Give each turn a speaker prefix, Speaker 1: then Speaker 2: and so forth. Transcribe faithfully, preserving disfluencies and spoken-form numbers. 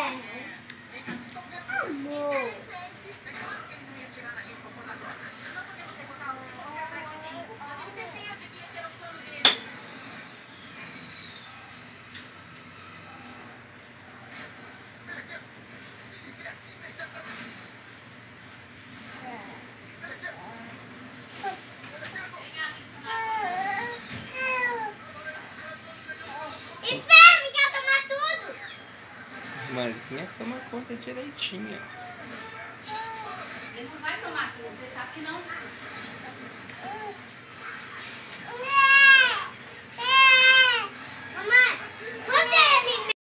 Speaker 1: Amor. Espera, me quer tomar tudo.
Speaker 2: Irmãzinha toma conta direitinho.
Speaker 3: Ele não vai tomar tudo, você sabe que não.